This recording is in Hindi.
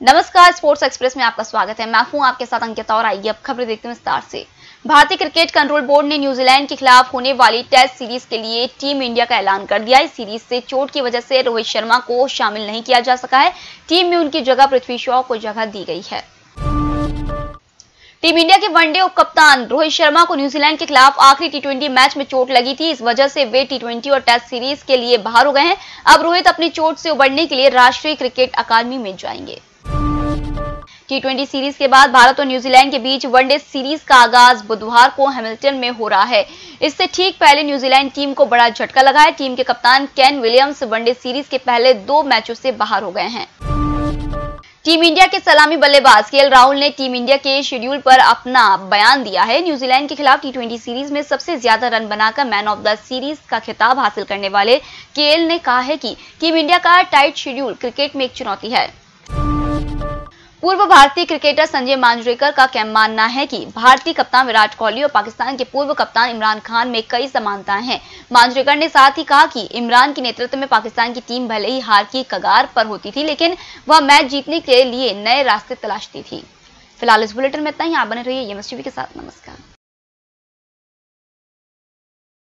नमस्कार, स्पोर्ट्स एक्सप्रेस में आपका स्वागत है। मैं हूं आपके साथ अंकिता और आइए अब खबरें देखते हैं विस्तार से। भारतीय क्रिकेट कंट्रोल बोर्ड ने न्यूजीलैंड के खिलाफ होने वाली टेस्ट सीरीज के लिए टीम इंडिया का ऐलान कर दिया। इस सीरीज से चोट की वजह से रोहित शर्मा को शामिल नहीं किया जा सका है। टीम में उनकी जगह पृथ्वी शॉ को जगह दी गई है। टीम इंडिया के वनडे उप कप्तान रोहित शर्मा को न्यूजीलैंड के खिलाफ आखिरी टी20 मैच में चोट लगी थी। इस वजह से वे टी20 और टेस्ट सीरीज के लिए बाहर हो गए हैं। अब रोहित अपनी चोट से उबरने के लिए राष्ट्रीय क्रिकेट अकादमी में जाएंगे। टी20 सीरीज के बाद भारत और न्यूजीलैंड के बीच वनडे सीरीज का आगाज बुधवार को हैमिल्टन में हो रहा है। इससे ठीक पहले न्यूजीलैंड टीम को बड़ा झटका लगा है। टीम के कप्तान केन विलियम्स वनडे सीरीज के पहले 2 मैचों से बाहर हो गए हैं। टीम इंडिया के सलामी बल्लेबाज केएल राहुल ने टीम इंडिया के शेड्यूल पर अपना बयान दिया है। न्यूजीलैंड के खिलाफ टी20 सीरीज में सबसे ज्यादा रन बनाकर मैन ऑफ द सीरीज का खिताब हासिल करने वाले केएल ने कहा है कि टीम इंडिया का टाइट शेड्यूल क्रिकेट में एक चुनौती है। पूर्व भारतीय क्रिकेटर संजय मांजरेकर का मानना है कि भारतीय कप्तान विराट कोहली और पाकिस्तान के पूर्व कप्तान इमरान खान में कई समानताएं हैं। मांजरेकर ने साथ ही कहा कि इमरान के नेतृत्व में पाकिस्तान की टीम भले ही हार की कगार पर होती थी, लेकिन वह मैच जीतने के लिए नए रास्ते तलाशती थी। फिलहाल इस बुलेटिन में इतना ही। आप बने रहिए एमएस टीवी के साथ। नमस्कार।